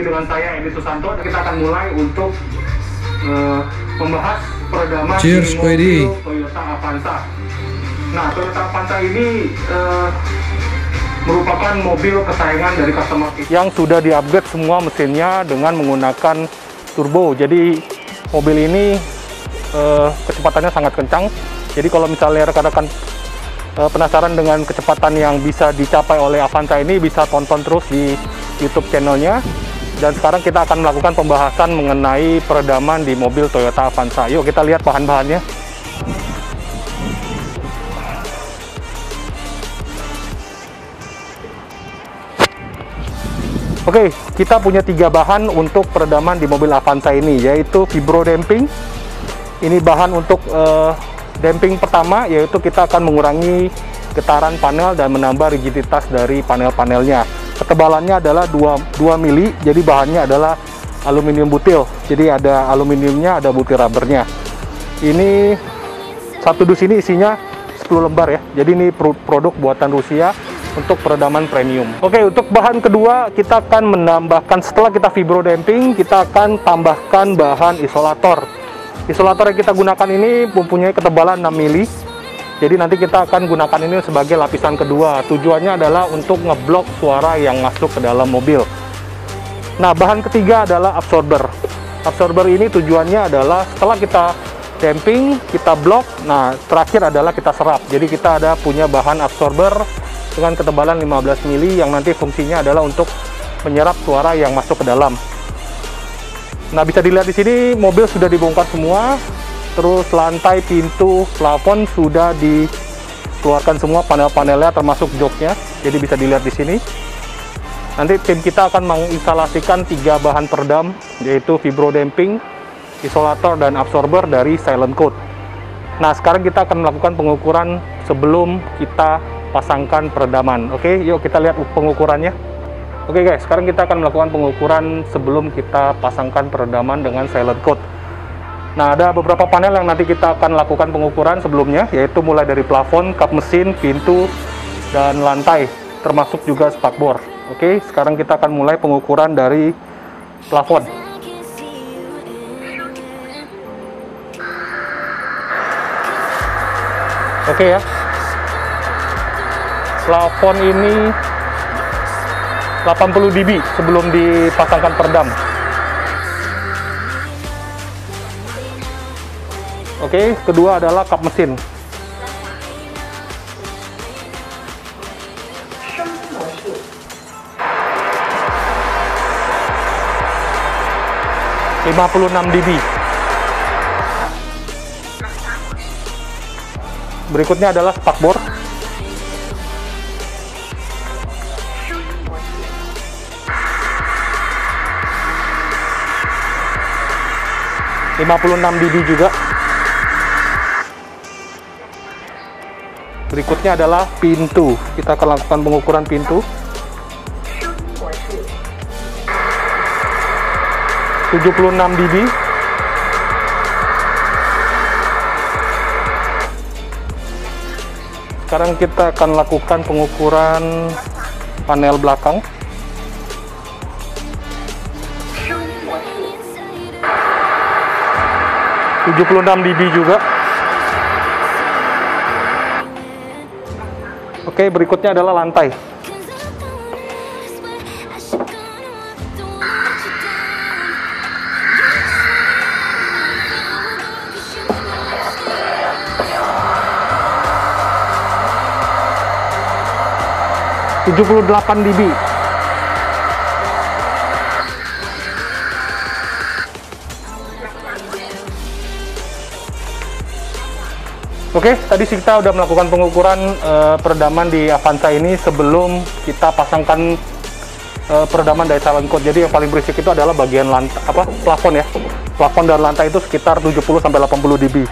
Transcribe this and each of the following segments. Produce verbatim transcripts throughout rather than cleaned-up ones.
dengan saya Edi Susanto. Kita akan mulai untuk uh, membahas peredaman Cheers, di mobil Edi. Toyota Avanza. Nah, Toyota Avanza ini uh, merupakan mobil kesayangan dari customer yang sudah di-upgrade semua mesinnya dengan menggunakan turbo. Jadi mobil ini uh, kecepatannya sangat kencang. Jadi kalau misalnya rekan-rekan uh, penasaran dengan kecepatan yang bisa dicapai oleh Avanza ini, bisa tonton terus di YouTube channelnya. Dan sekarang kita akan melakukan pembahasan mengenai peredaman di mobil Toyota Avanza. Yuk kita lihat bahan-bahannya. Oke, kita punya tiga bahan untuk peredaman di mobil Avanza ini, yaitu vibro damping. Ini bahan untuk uh, damping pertama, yaitu kita akan mengurangi getaran panel dan menambah rigiditas dari panel-panelnya. Ketebalannya adalah dua mili, jadi bahannya adalah aluminium butil. Jadi ada aluminiumnya, ada butil rubbernya. Ini satu dus ini isinya sepuluh lembar ya. Jadi ini produk buatan Rusia untuk peredaman premium. Oke, untuk bahan kedua kita akan menambahkan, setelah kita vibro damping, kita akan tambahkan bahan isolator. Isolator yang kita gunakan ini mempunyai ketebalan enam mili. Jadi nanti kita akan gunakan ini sebagai lapisan kedua. Tujuannya adalah untuk ngeblok suara yang masuk ke dalam mobil. Nah, bahan ketiga adalah absorber. Absorber ini tujuannya adalah setelah kita damping, kita blok, nah terakhir adalah kita serap. Jadi kita ada punya bahan absorber dengan ketebalan lima belas mili yang nanti fungsinya adalah untuk menyerap suara yang masuk ke dalam. Nah, bisa dilihat di sini mobil sudah dibongkar semua, terus lantai, pintu, plafon sudah dikeluarkan semua, panel-panelnya termasuk joknya. Jadi bisa dilihat di sini. Nanti tim kita akan menginstalasikan tiga bahan peredam, yaitu vibro damping, isolator, dan absorber dari Silent Code. Nah, sekarang kita akan melakukan pengukuran sebelum kita pasangkan peredaman. Oke, yuk kita lihat pengukurannya. Oke guys, sekarang kita akan melakukan pengukuran sebelum kita pasangkan peredaman dengan Silent Code. Nah, ada beberapa panel yang nanti kita akan lakukan pengukuran sebelumnya, yaitu mulai dari plafon, kap mesin, pintu, dan lantai, termasuk juga spakbor. Oke, sekarang kita akan mulai pengukuran dari plafon. Oke ya. Plafon ini delapan puluh decibel sebelum dipasangkan peredam. Oke, kedua adalah kap mesin. lima puluh enam decibel. Berikutnya adalah spakbor. lima puluh enam decibel juga. Berikutnya adalah pintu. Kita akan lakukan pengukuran pintu. tujuh puluh enam decibel. Sekarang kita akan lakukan pengukuran panel belakang. tujuh puluh enam decibel juga. Oke, berikutnya adalah lantai. tujuh puluh delapan decibel. Oke, tadi kita udah melakukan pengukuran uh, peredaman di Avanza ini sebelum kita pasangkan uh, peredaman dari Silent Code. Jadi yang paling berisik itu adalah bagian lantai, apa, plafon ya. Plafon dan lantai itu sekitar tujuh puluh sampai delapan puluh decibel.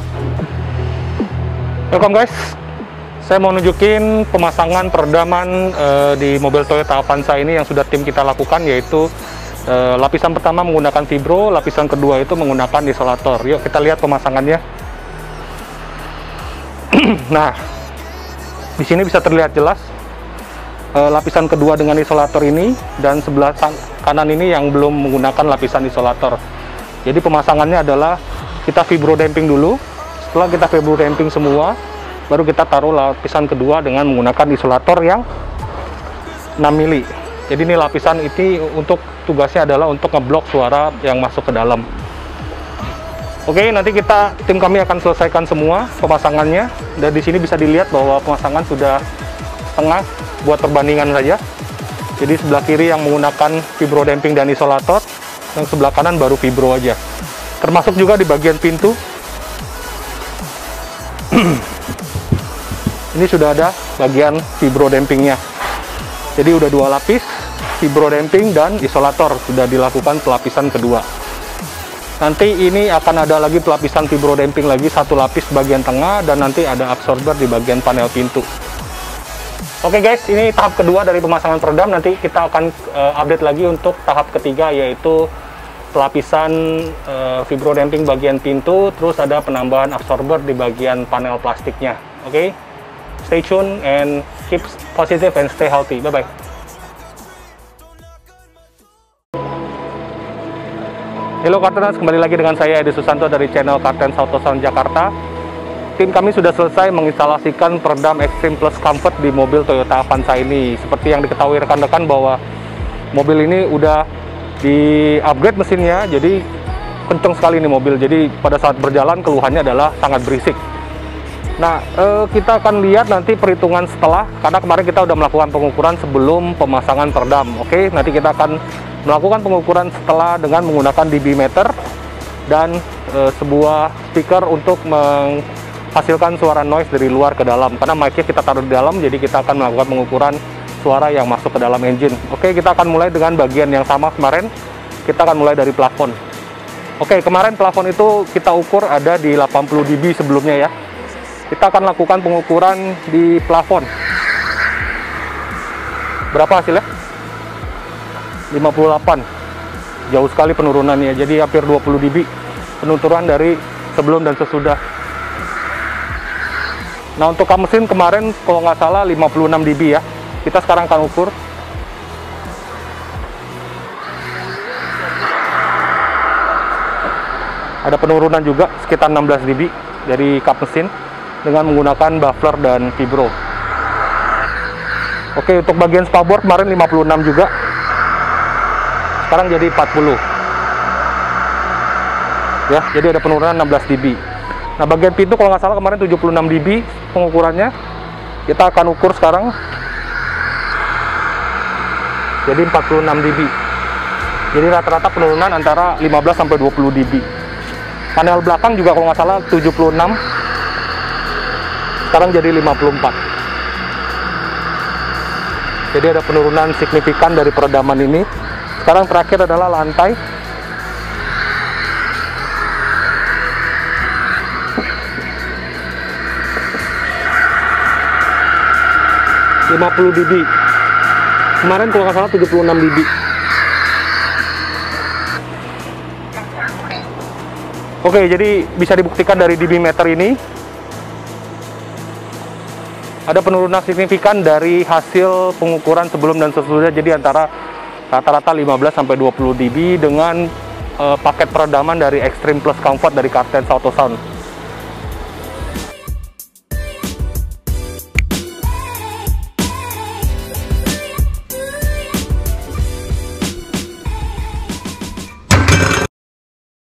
Welcome guys. Saya mau nunjukin pemasangan peredaman uh, di mobil Toyota Avanza ini yang sudah tim kita lakukan, yaitu uh, lapisan pertama menggunakan vibro, lapisan kedua itu menggunakan isolator. Yuk kita lihat pemasangannya. Nah, di sini bisa terlihat jelas uh, lapisan kedua dengan isolator ini, dan sebelah kanan ini yang belum menggunakan lapisan isolator. Jadi pemasangannya adalah kita vibro damping dulu. Setelah kita vibro damping semua, baru kita taruh lapisan kedua dengan menggunakan isolator yang enam mili. Jadi ini lapisan ini untuk tugasnya adalah untuk ngeblok suara yang masuk ke dalam. Oke, nanti kita tim kami akan selesaikan semua pemasangannya, dan di sini bisa dilihat bahwa pemasangan sudah setengah buat perbandingan saja. Jadi sebelah kiri yang menggunakan vibro damping dan isolator, yang sebelah kanan baru vibro aja. Termasuk juga di bagian pintu. Ini sudah ada bagian vibro dampingnya. Jadi udah dua lapis, vibro damping dan isolator sudah dilakukan pelapisan kedua. Nanti ini akan ada lagi pelapisan vibro damping lagi, satu lapis bagian tengah, dan nanti ada absorber di bagian panel pintu. Oke guys, ini tahap kedua dari pemasangan peredam. Nanti kita akan uh, update lagi untuk tahap ketiga, yaitu pelapisan uh, vibro damping bagian pintu, terus ada penambahan absorber di bagian panel plastiknya. Oke, stay tune and keep positive and stay healthy. Bye bye. Halo Karteners, kembali lagi dengan saya Edi Susanto dari channel Kartens Auto Sound Jakarta. Tim kami sudah selesai menginstalasikan peredam Extreme Plus Comfort di mobil Toyota Avanza ini. Seperti yang diketahui rekan-rekan bahwa mobil ini udah di-upgrade mesinnya, jadi kenceng sekali nih mobil. Jadi pada saat berjalan keluhannya adalah sangat berisik. Nah, eh, kita akan lihat nanti perhitungan setelah, karena kemarin kita udah melakukan pengukuran sebelum pemasangan peredam. Oke, nanti kita akan melakukan pengukuran setelah dengan menggunakan dB meter dan e, sebuah speaker untuk menghasilkan suara noise dari luar ke dalam, karena mic-nya kita taruh di dalam, jadi kita akan melakukan pengukuran suara yang masuk ke dalam engine. Oke, kita akan mulai dengan bagian yang sama kemarin. Kita akan mulai dari plafon. Oke, kemarin plafon itu kita ukur ada di delapan puluh dB sebelumnya ya. Kita akan lakukan pengukuran di plafon. Berapa hasilnya? lima puluh delapan. Jauh sekali penurunannya, jadi hampir dua puluh dB penurunan dari sebelum dan sesudah. Nah, untuk kap mesin kemarin kalau nggak salah lima puluh enam dB ya. Kita sekarang akan ukur. Ada penurunan juga sekitar enam belas dB dari kap mesin dengan menggunakan muffler dan vibro. Oke, untuk bagian spakbor kemarin lima puluh enam juga. Sekarang jadi empat puluh. Ya, jadi ada penurunan enam belas dB. Nah, bagian pintu kalau nggak salah kemarin tujuh puluh enam dB pengukurannya. Kita akan ukur sekarang. Jadi empat puluh enam dB. Jadi rata-rata penurunan antara lima belas sampai dua puluh dB. Panel belakang juga kalau nggak salah tujuh puluh enam. Sekarang jadi lima puluh empat. Jadi ada penurunan signifikan dari peredaman ini. Sekarang terakhir adalah lantai. lima puluh dB. Kemarin kalau nggak salah tujuh puluh enam dB. Oke, jadi bisa dibuktikan dari dB meter ini ada penurunan signifikan dari hasil pengukuran sebelum dan sesudah. Jadi antara rata-rata lima belas sampai dua puluh dB dengan uh, paket peredaman dari Extreme Plus Comfort dari Kartens Auto Sound.